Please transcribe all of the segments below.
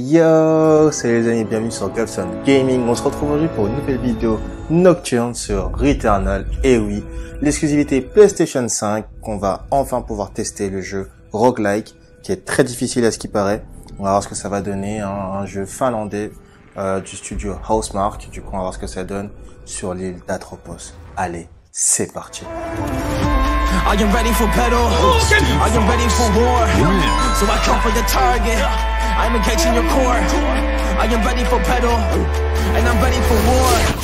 Yo, salut les amis, bienvenue sur Gabson Gaming. On se retrouve aujourd'hui pour une nouvelle vidéo nocturne sur Returnal. Et oui, l'exclusivité PlayStation 5, qu'on va enfin pouvoir tester le jeu roguelike, qui est très difficile à ce qui paraît. On va voir ce que ça va donner, hein, un jeu finlandais du studio Housemarque. Du coup, on va voir ce que ça donne sur l'île d'Atropos. Allez, c'est parti. I am ready for battle. I am ready for war. So I come for the target. I am engaging your core. I am ready for battle. And I'm ready for war.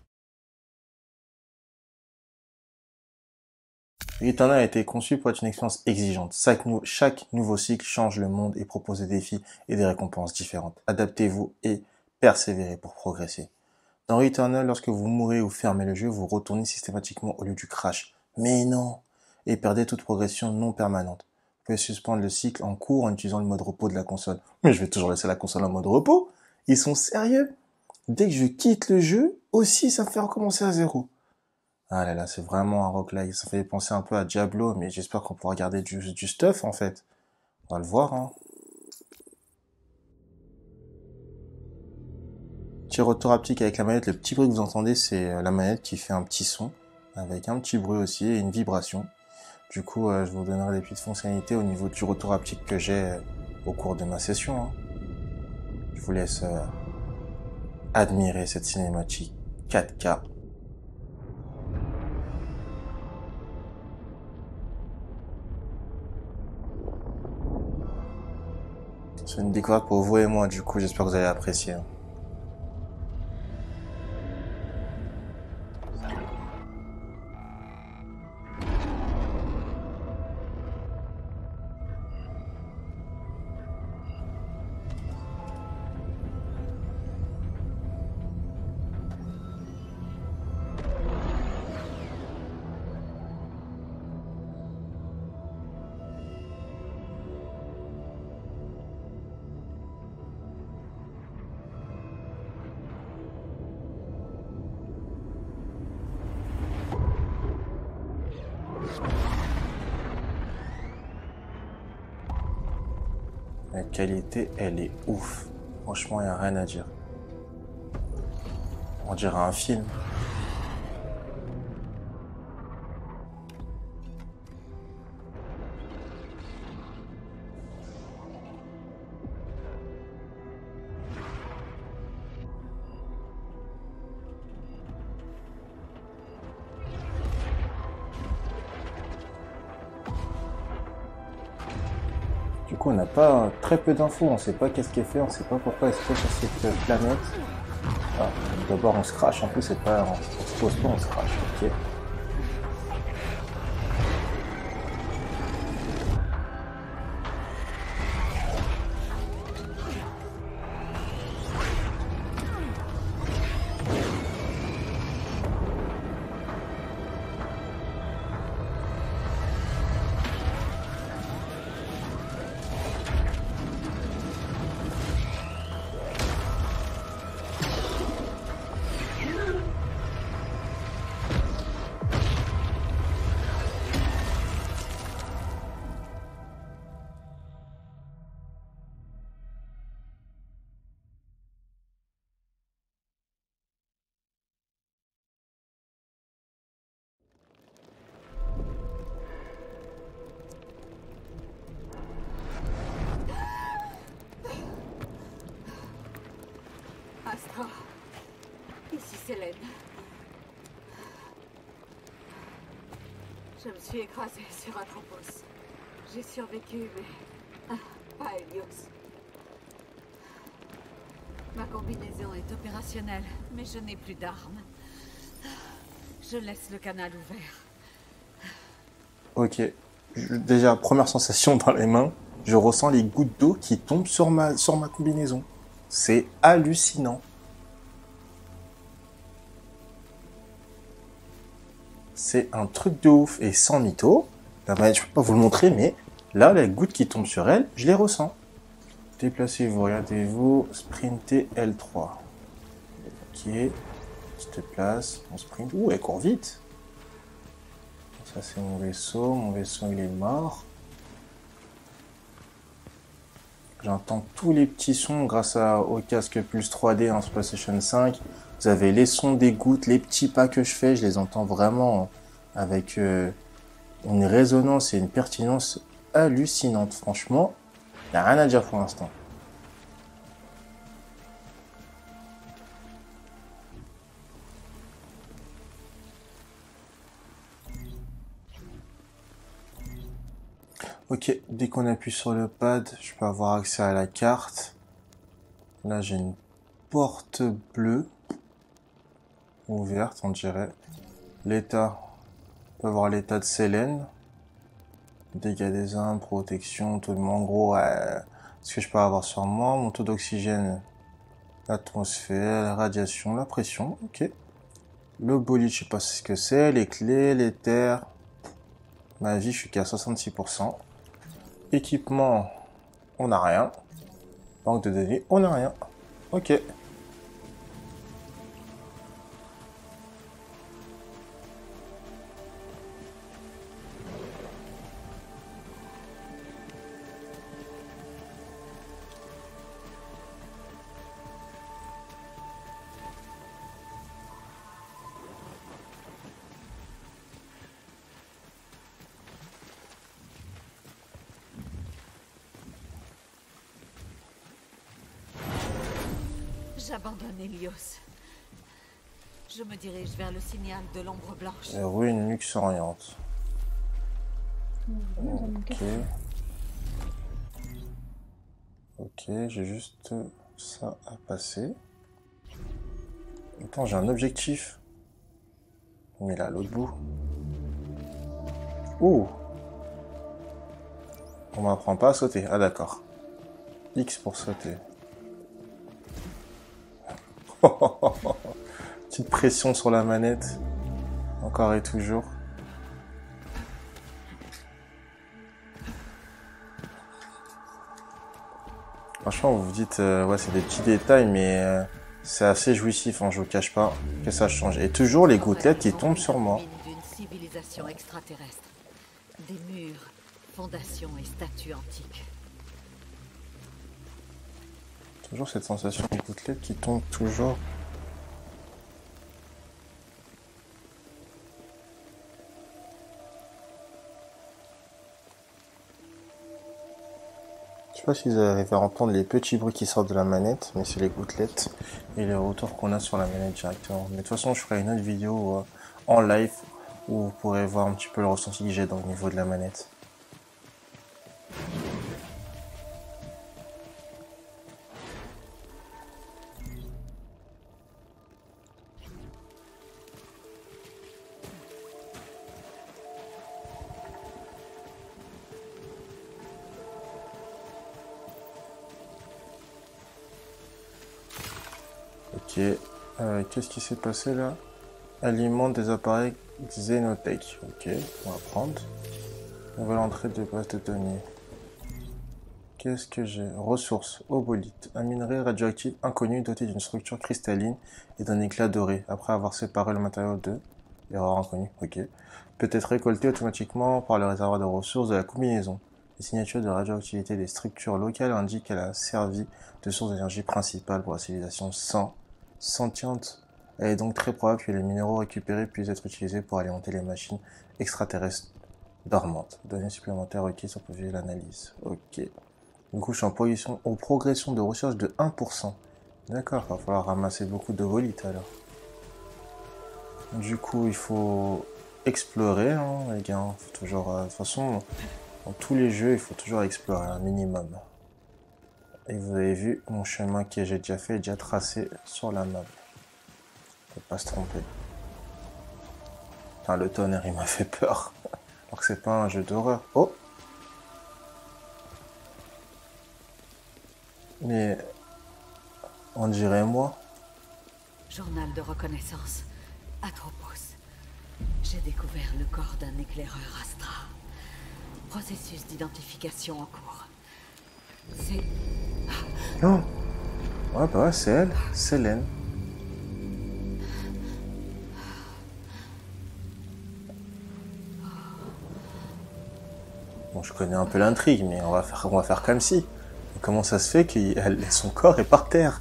Returnal a été conçu pour être une expérience exigeante. Chaque nouveau cycle change le monde et propose des défis et des récompenses différentes. Adaptez-vous et persévérez pour progresser. Dans Returnal, lorsque vous mourrez ou fermez le jeu, vous retournez systématiquement au lieu du crash. Mais non! Et perdez toute progression non permanente. Vous pouvez suspendre le cycle en cours en utilisant le mode repos de la console. Mais je vais toujours laisser la console en mode repos. Ils sont sérieux? Dès que je quitte le jeu, aussi ça me fait recommencer à zéro. Ah là là, c'est vraiment un roguelike. Ça fait penser un peu à Diablo, mais j'espère qu'on pourra garder du stuff en fait. On va le voir, hein. Petit retour haptique avec la manette. Le petit bruit que vous entendez, c'est la manette qui fait un petit son, avec un petit bruit aussi et une vibration. Du coup, je vous donnerai des petites fonctionnalités au niveau du retour haptique que j'ai au cours de ma session, hein. Je vous laisse admirer cette cinématique 4K. C'est une découverte pour vous et moi, du coup, j'espère que vous allez apprécier, hein. La qualité, elle est ouf. Franchement, il n'y a rien à dire. On dirait un film. Du coup, on n'a pas très peu d'infos, on sait pas qu'est-ce qui est fait, on sait pas pourquoi est-ce que sur cette planète. Ah, d'abord on se crache, en plus c'est pas, on se pose pas, on se crache, ok. Astra, ici Célène. Je me suis écrasée sur Atropos. J'ai survécu, mais pas Helios. Ma combinaison est opérationnelle, mais je n'ai plus d'armes. Je laisse le canal ouvert. Ok, déjà première sensation dans les mains, je ressens les gouttes d'eau qui tombent sur ma combinaison. C'est hallucinant. C'est un truc de ouf et sans mytho. La manette, je peux pas vous le montrer, mais là, les gouttes qui tombent sur elle, je les ressens. Déplacez-vous, regardez-vous, sprintez L3. Ok, je te place, on sprint. Ouh, elle court vite. Ça, c'est mon vaisseau il est mort. J'entends tous les petits sons grâce au casque Pulse 3D sur PlayStation 5. Vous avez les sons des gouttes, les petits pas que je fais, je les entends vraiment avec une résonance et une pertinence hallucinante. Franchement, il n'y a rien à dire pour l'instant. Ok, dès qu'on appuie sur le pad, je peux avoir accès à la carte. Là, j'ai une porte bleue. Ouverte, on dirait. L'état. On peut voir l'état de Selene. Dégâts des armes, protection, tout le monde. En gros, ce que je peux avoir sur moi. Mon taux d'oxygène. L'atmosphère, la radiation, la pression. Ok. Le bolide, je sais pas ce que c'est. Les clés, les terres. Ma vie, je suis qu'à 66%. Équipement, on n'a rien. Banque de données, on n'a rien. Ok. J'abandonne Helios. Je me dirige vers le signal de l'ombre blanche. Ruine luxuriante. Ok. Ok, j'ai juste ça à passer. Attends, j'ai un objectif. Mais là, à l'autre bout. Ouh! On m'apprend pas à sauter. Ah d'accord. X pour sauter. Petite pression sur la manette. Encore et toujours. Franchement, vous vous dites, ouais, c'est des petits détails, mais c'est assez jouissif, hein, je vous cache pas que ça change. Et toujours les gouttelettes qui tombent sur moi. D'une civilisation extraterrestre. Des murs, fondations et statues antiques. Toujours cette sensation de gouttelettes qui tombent toujours. Je sais pas si vous arrivez à entendre les petits bruits qui sortent de la manette, mais c'est les gouttelettes et les retours qu'on a sur la manette directement. Mais de toute façon, je ferai une autre vidéo en live où vous pourrez voir un petit peu le ressenti que j'ai dans le niveau de la manette. Ok, qu'est-ce qui s'est passé là? Alimente des appareils Xenotech. Ok, on va prendre. Nouvelle entrée de base de données. Qu'est-ce que j'ai? Ressources, obolite, un minerai radioactif inconnu doté d'une structure cristalline et d'un éclat doré. Après avoir séparé le matériau de erreur inconnue. Ok. Peut être récolté automatiquement par le réservoir de ressources de la combinaison. Les signatures de radioactivité des structures locales indiquent qu'elle a servi de source d'énergie principale pour la civilisation sentiente. Elle est donc très probable que les minéraux récupérés puissent être utilisés pour alimenter les machines extraterrestres dormantes. Données supplémentaires requises pour poursuivre l'analyse. Ok. Du coup, je suis en progression de recherche de 1%. D'accord, il va falloir ramasser beaucoup de volites alors. Du coup, il faut explorer, hein, les gars. Faut toujours, de toute façon, dans tous les jeux, il faut toujours explorer un minimum. Et vous avez vu mon chemin que j'ai déjà fait, déjà tracé sur la map. Faut pas se tromper. Enfin, le tonnerre, il m'a fait peur. Alors que c'est pas un jeu d'horreur. Oh! Mais on dirait moi. Journal de reconnaissance. Atropos. J'ai découvert le corps d'un éclaireur Astra. Processus d'identification en cours. C'est... Non. Ouais, bah ouais, c'est elle. Selene. Bon, je connais un peu l'intrigue, mais on va faire comme si. comment ça se fait que son corps est par terre?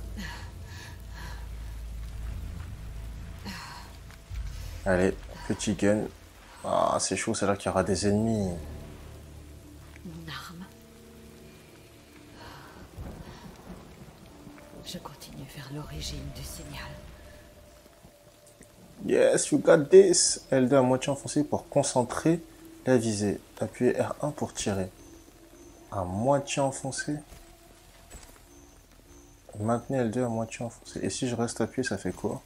Allez, petit gun. Ah, c'est chaud, c'est là qu'il y aura des ennemis. Mon arme. Je continue vers l'origine du signal. Yes, you got this. L2 à moitié enfoncé pour concentrer la visée. Appuyez R1 pour tirer. À moitié enfoncé. Maintenez L2 à moitié enfoncé. Et si je reste appuyé, ça fait quoi?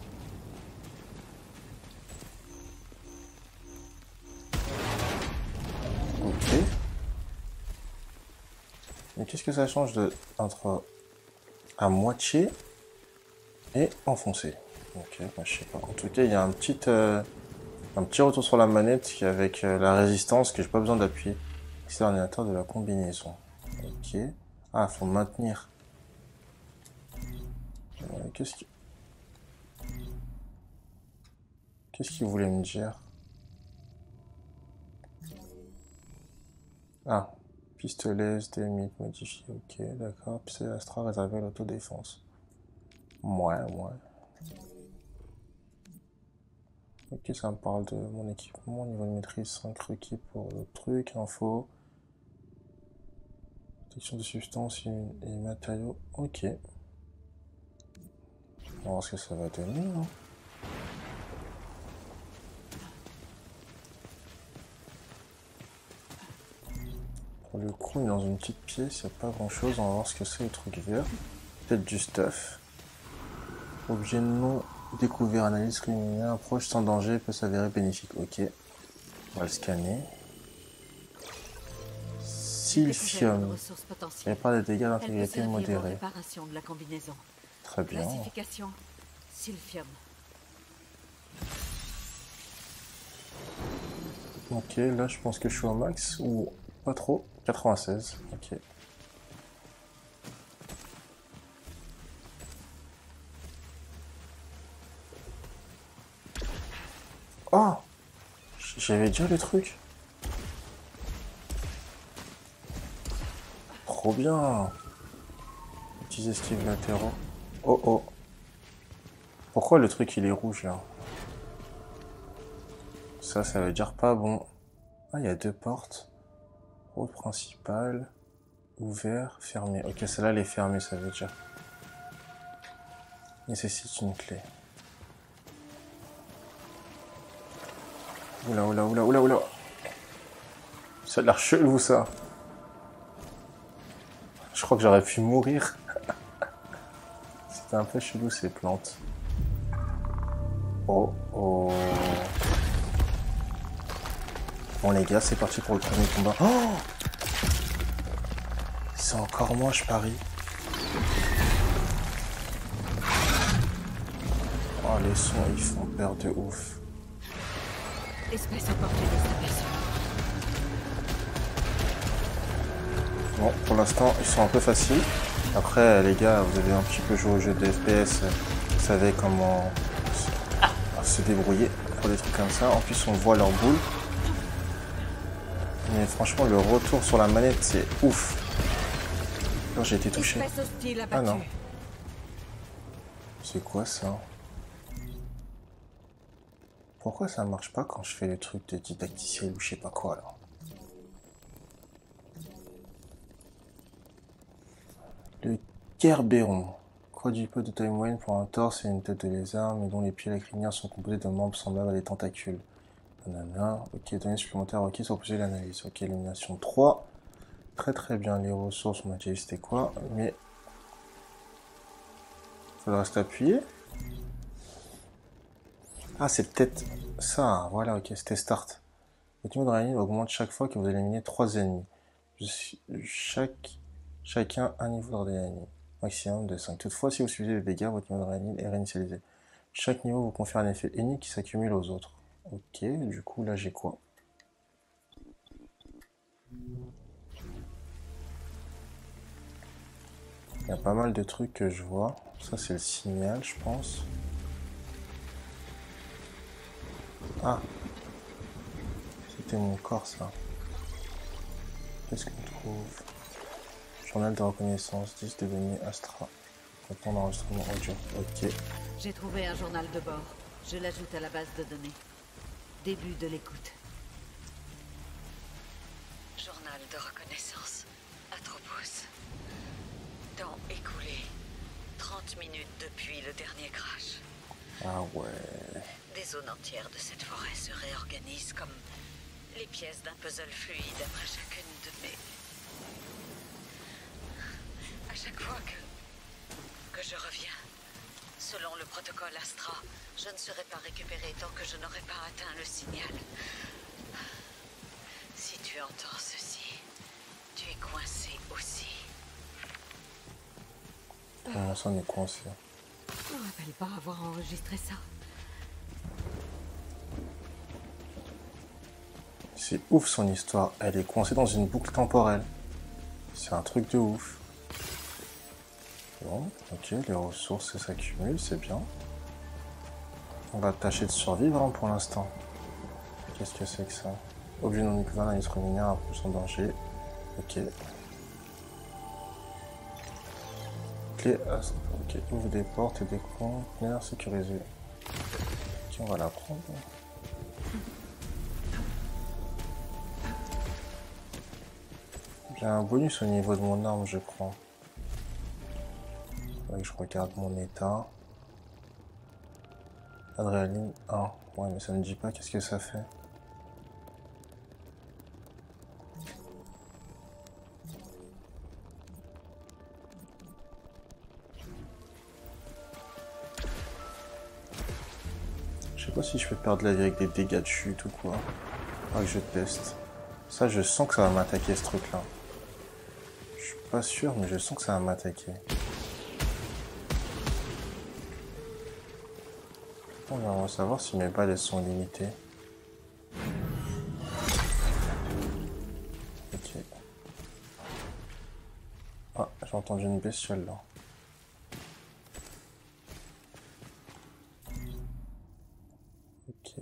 Ok. Mais qu'est-ce que ça change entre à moitié et enfoncé? Ok, bah, je sais pas. En tout cas, il y a un petit retour sur la manette avec la résistance que j'ai pas besoin d'appuyer. C'est l'ordinateur de la combinaison. Ok. Ah, faut maintenir. Qu'est-ce qu'il voulait me dire? Ah, pistolet SD modifié. Ok, d'accord. Pistolet Astra réservé à l'autodéfense. Ouais. Ok, ça me parle de mon équipement, niveau de maîtrise 5 requis pour le truc, info, protection de substances et matériaux, ok. On va voir ce que ça va donner. Hein. Pour le coup, on est dans une petite pièce, il n'y a pas grand chose, on va voir ce que c'est le truc vert. Peut-être du stuff. Objet non découvert, analyse criminelle, approche sans danger peut s'avérer bénéfique. Ok, on va le scanner. Silphium. Il n'y a pas de dégâts d'intégrité modérés. Réparation de la combinaison. Très bien. Classification Silphium. Ok, là je pense que je suis au max ou pas trop. 96. Ok. Oh, j'avais déjà le truc. Trop bien. Petits esquives latéraux. Oh oh. Pourquoi le truc il est rouge là? Ça veut dire pas bon. Ah, il y a deux portes. Route principale. Ouvert, fermé. Ok, celle-là elle est fermée, ça veut dire. Nécessite une clé. Oula. Ça a l'air chelou ça. Je crois que j'aurais pu mourir. C'était un peu chelou ces plantes. Oh. Bon les gars, c'est parti pour le premier combat. Oh, c'est encore moi, je parie. Oh, les sons, ils font peur de ouf. Espèce opportuniste aperçue. Bon, pour l'instant, ils sont un peu faciles. Après, les gars, vous avez un petit peu joué au jeu de FPS, vous savez comment se débrouiller pour des trucs comme ça. En plus, on voit leur boule. Mais franchement, le retour sur la manette, c'est ouf. Alors, j'ai été touché. Ah non. C'est quoi ça? Pourquoi ça marche pas quand je fais le truc de didacticiel ou je sais pas quoi alors? Le Kerberon. Quadrupède de taille moyenne pour un torse et une tête de lézard, mais dont les pieds et la crinière sont composés de membres semblables à des tentacules. Nanana. Ok, données supplémentaires requises pour poser l'analyse. Ok, élimination 3. Très bien, les ressources, on a déjà vu c'était quoi, mais... Faudra rester appuyé. Ah, c'est peut-être ça, voilà, ok, c'était start. Votre niveau d'adrénaline augmente chaque fois que vous éliminez 3 ennemis. Chacun un niveau d'adrénaline, maximum de 5. Toutefois, si vous subissez des dégâts, votre niveau d'adrénaline est réinitialisé. Chaque niveau vous confère un effet unique qui s'accumule aux autres. Ok, du coup, là j'ai quoi? Il y a pas mal de trucs que je vois. Ça, c'est le signal, je pense. Ah, c'était mon corps, ça. Qu'est-ce qu'on trouve? Je Journal de reconnaissance, 10 devenu Astra. Contenant d'enregistrement audio. Ok. J'ai trouvé un journal de bord. Je l'ajoute à la base de données. Début de l'écoute. Journal de reconnaissance. Atropos. Temps écoulé. 30 minutes depuis le dernier crash. Ah ouais. Des zones entières de cette forêt se réorganisent comme les pièces d'un puzzle fluide après chacune de mes... À chaque fois que je reviens, selon le protocole Astra, je ne serai pas récupéré tant que je n'aurai pas atteint le signal. Si tu entends ceci, tu es coincé aussi. Comment ça on est coincé? Je ne me rappelle pas avoir enregistré ça. C'est ouf son histoire. Elle est coincée dans une boucle temporelle. C'est un truc de ouf. Bon, ok, les ressources s'accumulent, c'est bien. On va tâcher de survivre hein, pour l'instant. Qu'est-ce que c'est que ça? Objet non découvert, la liste minière, impulsion en danger. Ok. Clé Astra. Ok, ouvre des portes et des conteneurs sécurisés. Ok, on va la prendre. J'ai un bonus au niveau de mon arme, je crois. Ouais, je regarde mon état. Adrénaline 1. Ouais, mais ça ne me dit pas qu'est-ce que ça fait. Je sais pas si je peux perdre la vie avec des dégâts de chute ou quoi. Ah, que je teste. Ça, je sens que ça va m'attaquer ce truc-là. Je suis pas sûr, mais je sens que ça va m'attaquer. On va savoir si mes balles elles sont limitées. Ok. Ah, j'ai entendu une bestiole là. Ok.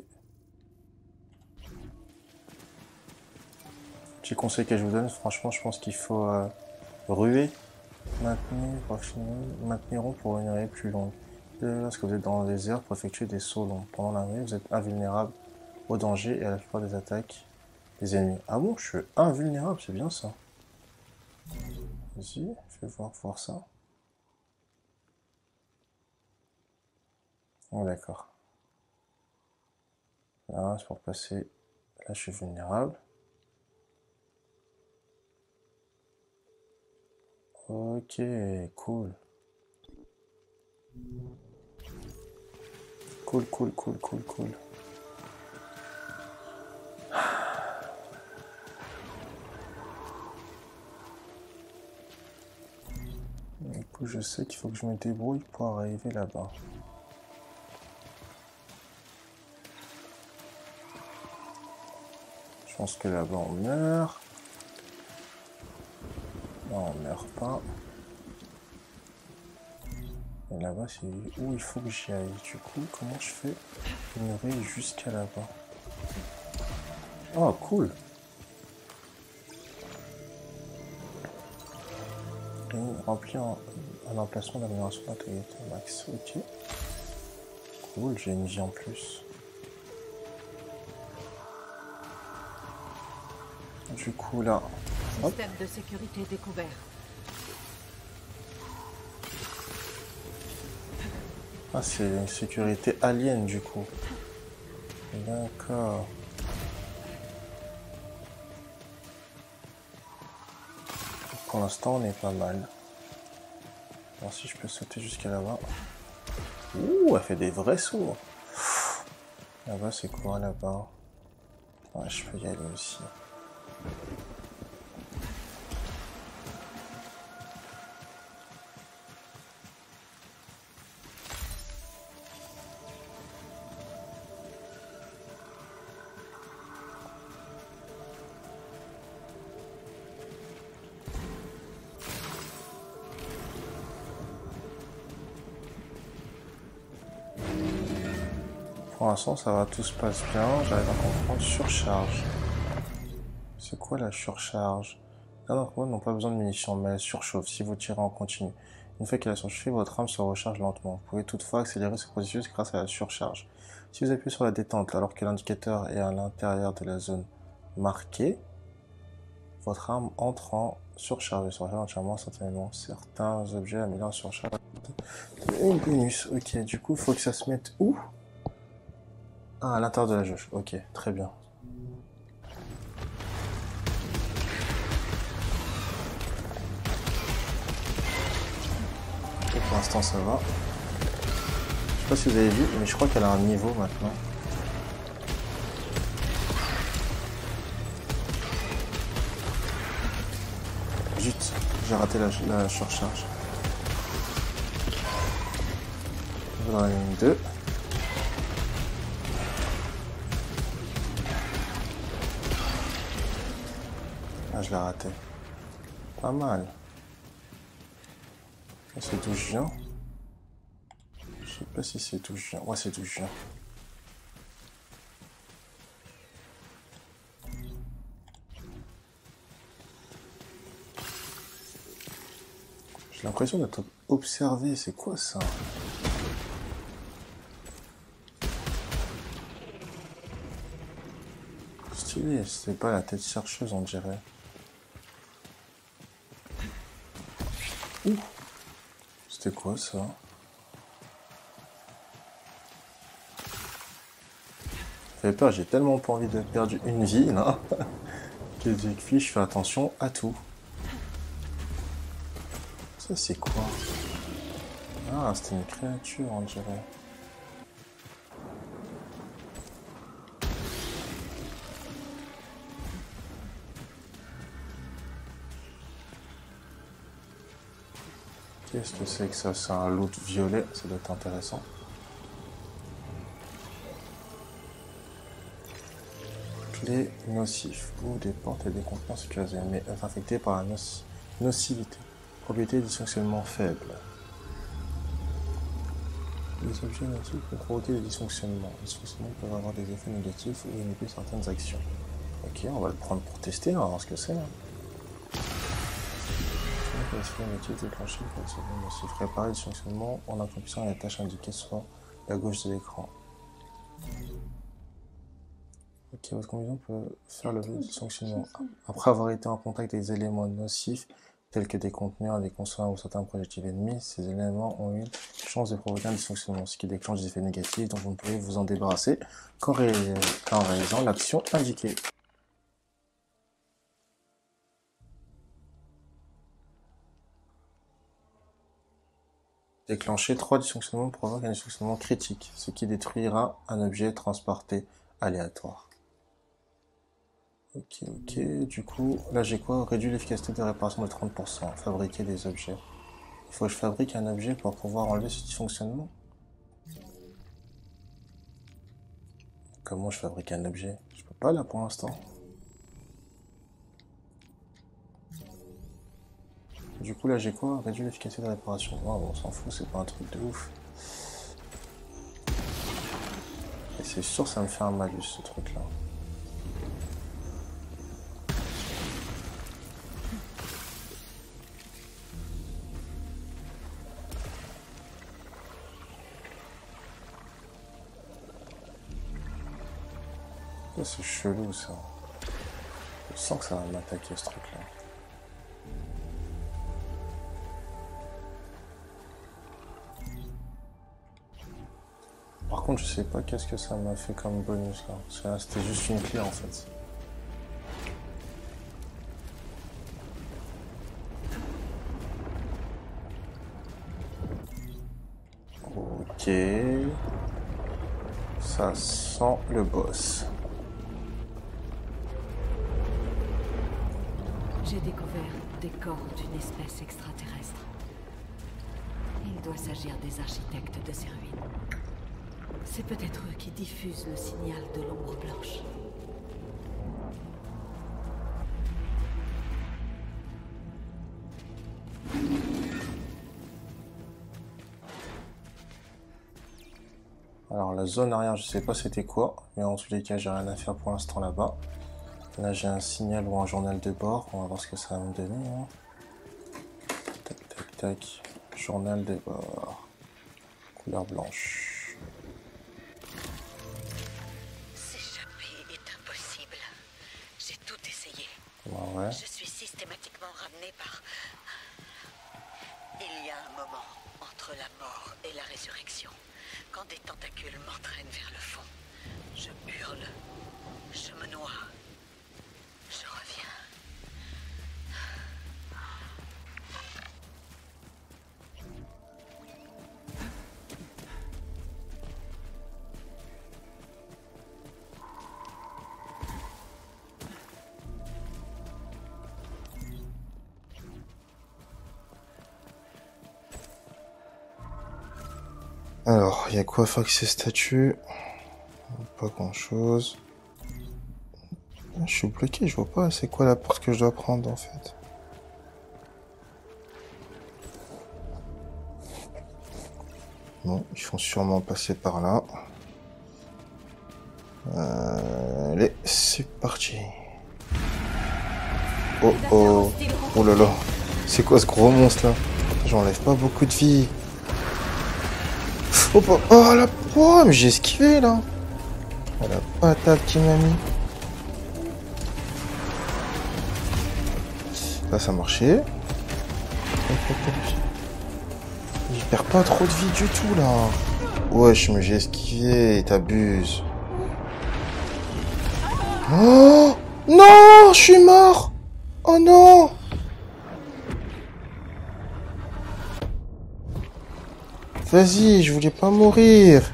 Petit conseil que je vous donne, franchement, je pense qu'il faut ruer, mainteniront pour une ruée plus longue. Lorsque vous êtes dans le désert pour effectuer des sauts longs. Pendant la nuit, vous êtes invulnérable au danger et à la plupart des attaques des ennemis. Ah bon, je suis invulnérable, c'est bien ça. Vas-y, fais voir ça. Oh d'accord. Là, c'est pour passer. Là, je suis vulnérable. Ok, cool. Cool. Du coup, je sais qu'il faut que je me débrouille pour arriver là-bas. Je pense que là-bas on meurt. Non, on meurt pas. Et là-bas, c'est où il faut que j'y aille. Du coup, comment je fais une ruée jusqu'à là-bas? Oh, cool! Remplir un emplacement d'amélioration d'intégrité max. Ok. Cool, j'ai une vie en plus. Du coup, là. Système de sécurité découvert. Ah, c'est une sécurité alien du coup. D'accord. Pour l'instant, on est pas mal. Alors si je peux sauter jusqu'à là-bas. Ouh, elle fait des vrais sauts. Là-bas, c'est quoi là-bas? Ouais, je peux y aller aussi. Pour l'instant, ça va, tout se passe bien. J'arrive à comprendre surcharge. C'est quoi la surcharge? L'un d'entre vous n'ont pas besoin de munitions, mais elle surchauffe si vous tirez en continu. Une fois qu'elle a surchauffé, votre arme se recharge lentement. Vous pouvez toutefois accélérer ce processus grâce à la surcharge. Si vous appuyez sur la détente alors que l'indicateur est à l'intérieur de la zone marquée, votre arme entre en surcharge et surcharge entièrement instantanément. Certains objets améliorent la surcharge. Et bonus, ok, du coup, faut que ça se mette où? Ah, à l'intérieur de la jauge, ok, très bien. Et pour l'instant, ça va. Je sais pas si vous avez vu, mais je crois qu'elle a un niveau maintenant. Zut, j'ai raté la surcharge. Dans la ligne 2. Ah, je l'ai raté. Pas mal. C'est 12 juin. Je sais pas si c'est 12 juin. Ouais, c'est 12 juin. J'ai l'impression d'être observé. C'est quoi ça? Stylé. C'est pas la tête chercheuse, on dirait. Ouh. C'était quoi ça? Ça fait peur, j'ai tellement pas envie de perdre une vie là. Que depuis je fais attention à tout. Ça c'est quoi? Ah, c'était une créature on dirait. Qu'est-ce que c'est que ça? C'est un loot violet, ça doit être intéressant. Clé nocif. Ouvre des portes et des contenants sécurisés, mais infectés par la nocivité. Propriété de dysfonctionnement faible. Les objets nocifs peuvent provoquer des dysfonctionnements. Les dysfonctionnements peuvent avoir des effets négatifs ou inhiber certaines actions. Ok, on va le prendre pour tester, on va voir ce que c'est là. Réparer le dysfonctionnement en accomplissant la tâche indiquée sur la gauche de l'écran. Ok, votre combinaison peut faire le dysfonctionnement. Après avoir été en contact avec des éléments nocifs, tels que des conteneurs, des consommables ou certains projectiles ennemis, ces éléments ont une chance de provoquer un dysfonctionnement, ce qui déclenche des effets négatifs dont vous ne pouvez vous en débarrasser qu'en réalisant l'action indiquée. Déclencher 3 dysfonctionnements provoque un dysfonctionnement critique, ce qui détruira un objet transporté aléatoire. Ok, du coup, là j'ai quoi? Réduire l'efficacité de réparation de 30%, fabriquer des objets. Il faut que je fabrique un objet pour pouvoir enlever ce dysfonctionnement? Comment je fabrique un objet? Je peux pas là pour l'instant. Du coup là j'ai quoi? Réduire l'efficacité de réparation. Oh, on s'en fout, c'est pas un truc de ouf. Et c'est sûr ça me fait un malus ce truc là. C'est chelou ça. Je sens que ça va m'attaquer ce truc là. Par contre je sais pas qu'est-ce que ça m'a fait comme bonus là. Parce que là c'était juste une clé en fait. Ok. Ça sent le boss. J'ai découvert des corps d'une espèce extraterrestre. Il doit s'agir des architectes de ces ruines. C'est peut-être eux qui diffusent le signal de l'ombre blanche. Alors la zone arrière, je sais pas c'était quoi, mais en tous les cas j'ai rien à faire pour l'instant là-bas. Là, j'ai un signal ou un journal de bord. On va voir ce que ça va me donner. Hein. Tac, tac, tac. Journal de bord. Couleur blanche. S'échapper est impossible. J'ai tout essayé. Ouais. Je suis systématiquement ramené par... Il y a un moment entre la mort et la résurrection, quand des tentacules m'entraînent vers le fond. Je hurle, je me noie, je reviens. Alors, il y a quoi à faire avec ces statues? Pas grand chose. Je suis bloqué, je vois pas c'est quoi la porte que je dois prendre en fait. Bon, ils font sûrement passer par là. Allez, c'est parti. Oh oh. Oh là là. C'est quoi ce gros monstre là? J'enlève pas beaucoup de vie. Oh, oh la poire, mais j'ai esquivé là. Oh, la patate qui m'a mis. Là ça marchait. Il perd pas trop de vie du tout là. Wesh, mais j'ai esquivé, t'abuses. Oh non, je suis mort. Oh non. Vas-y, je voulais pas mourir.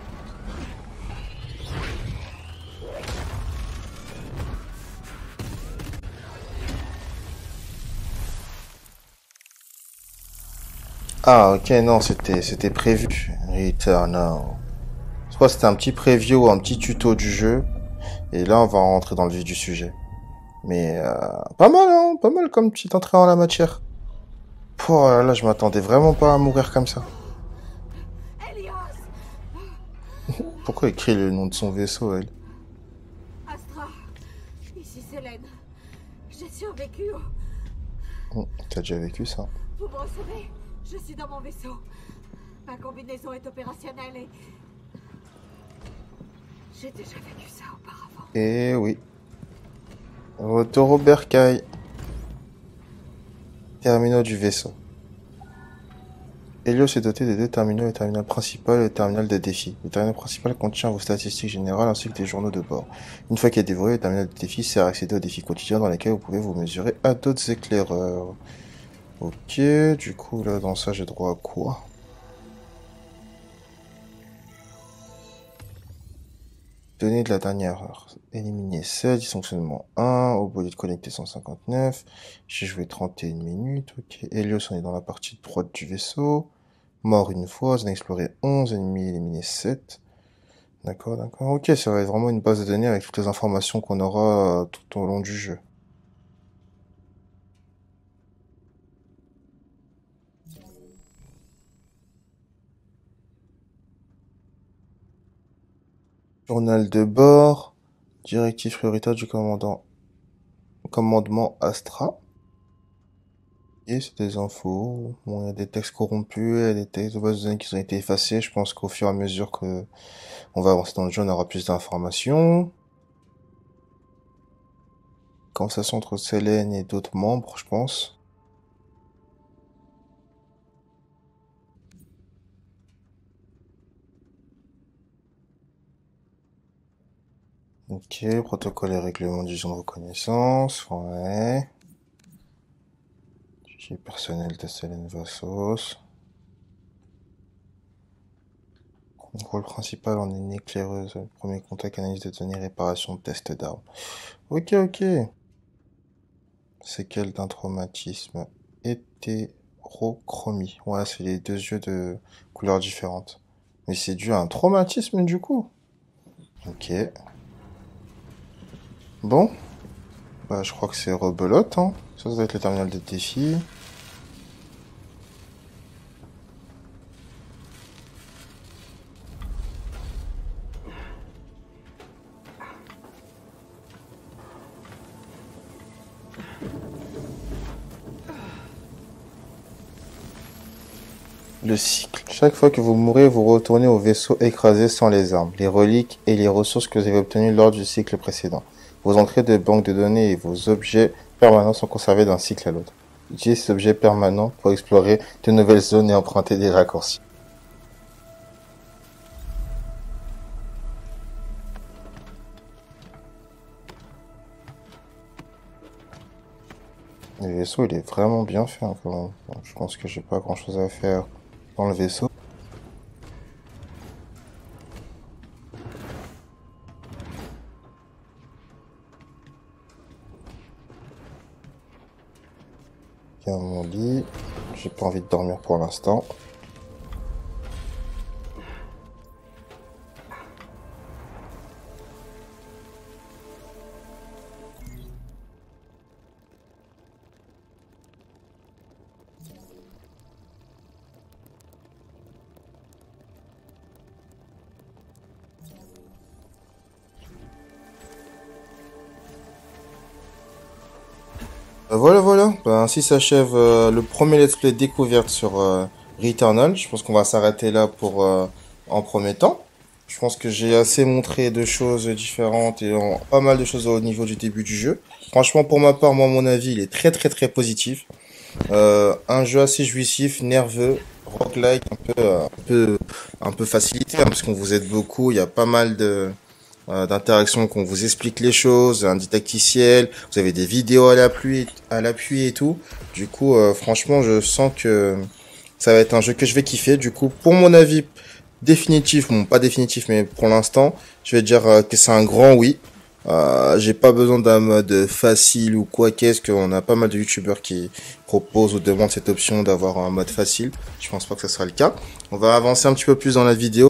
Ah ok, non, c'était prévu. Returnal. Je crois que c'était un petit preview, un petit tuto du jeu. Et là, on va rentrer dans le vif du sujet. Mais pas mal, hein, pas mal comme petite entrée en la matière. Oh là là, je m'attendais vraiment pas à mourir comme ça. Pourquoi elle crie le nom de son vaisseau, elle? Astra, ici Selene. J'ai survécu. T'as déjà vécu ça? Vous me recevez? Je suis dans mon vaisseau. Ma combinaison est opérationnelle et... J'ai déjà vécu ça auparavant. Eh oui. Retour au bercail. Terminaux du vaisseau. Helios est doté de deux terminaux, le terminal principal et le terminal de défi. Le terminal principal contient vos statistiques générales ainsi que des journaux de bord. Une fois qu'il est dévoré, le terminal de défi sert à accéder aux défis quotidiens dans lesquels vous pouvez vous mesurer à d'autres éclaireurs. Ok, du coup là dans ça j'ai droit à quoi? Données de la dernière heure. Éliminer 16, dysfonctionnement 1, au bolide connecté 159. J'ai joué 31 minutes, ok. Helios, on est dans la partie droite du vaisseau. Mort une fois, zone explorée 11, ennemi éliminé 7. D'accord, d'accord. Ok, ça va être vraiment une base de données avec toutes les informations qu'on aura tout au long du jeu. Journal de bord. Directive prioritaire du commandement Astra. Et c'est des infos. Bon, il y a des textes corrompus, il y a des textes de base de données qui ont été effacés. Je pense qu'au fur et à mesure que on va avancer dans le jeu, on aura plus d'informations. Conversation entre Selene et d'autres membres, je pense. Ok, protocole et règlement du zone de reconnaissance, ouais. Fichier personnel de Selene Vassos. Rôle principal en une éclaireuse. Premier contact, analyse de données, réparation, test d'armes. Ok, ok. Séquelles d'un traumatisme. Hétérochromie. Ouais, c'est les deux yeux de couleurs différentes. Mais c'est dû à un traumatisme du coup. Ok. Bon. Bah, je crois que c'est rebelote, hein. Ça doit être le terminal de défi. Le cycle. Chaque fois que vous mourrez, vous retournez au vaisseau écrasé sans les armes, les reliques et les ressources que vous avez obtenues lors du cycle précédent. Vos entrées de banque de données et vos objets permanents sont conservés d'un cycle à l'autre. Utilisez ces objets permanents pour explorer de nouvelles zones et emprunter des raccourcis. Le vaisseau, il est vraiment bien fait, hein, quand même. Bon, je pense que j'ai pas grand chose à faire dans le vaisseau. Il y a mon lit. J'ai pas envie de dormir pour l'instant. Voilà. Ainsi s'achève le premier let's play découverte sur Returnal. Je pense qu'on va s'arrêter là pour en premier temps. Je pense que j'ai assez montré de choses différentes et pas mal de choses au niveau du début du jeu. Franchement, pour ma part, moi, mon avis, il est très positif. Un jeu assez jouissif, nerveux, roguelike, un peu facilité, hein, parce qu'on vous aide beaucoup. Il y a pas mal d'interactions qu'on vous explique les choses, un didacticiel, vous avez des vidéos à l'appui et tout. Du coup, franchement, je sens que ça va être un jeu que je vais kiffer. Du coup, pour mon avis définitif, bon, pas définitif, mais pour l'instant, je vais dire que c'est un grand oui. J'ai pas besoin d'un mode facile ou quoi qu'est-ce, qu'on a pas mal de youtubeurs qui proposent ou demandent cette option d'avoir un mode facile. Je pense pas que ce sera le cas. On va avancer un petit peu plus dans la vidéo.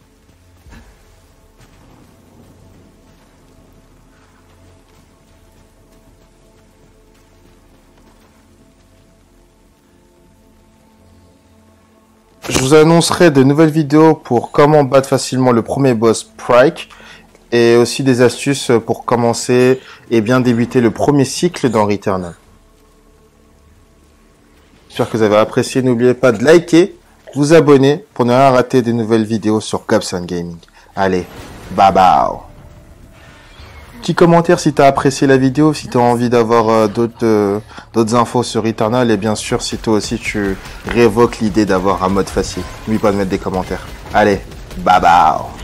Je vous annoncerai de nouvelles vidéos pour comment battre facilement le premier boss Pryke et aussi des astuces pour commencer et bien débuter le premier cycle dans Returnal. J'espère que vous avez apprécié. N'oubliez pas de liker, vous abonner pour ne rien rater des nouvelles vidéos sur Gabson Gaming. Allez, bye bye. Petit commentaire si tu as apprécié la vidéo, si tu as envie d'avoir d'autres infos sur Returnal et bien sûr si toi aussi tu révoques l'idée d'avoir un mode facile. N'oublie pas de mettre des commentaires. Allez, bye bye.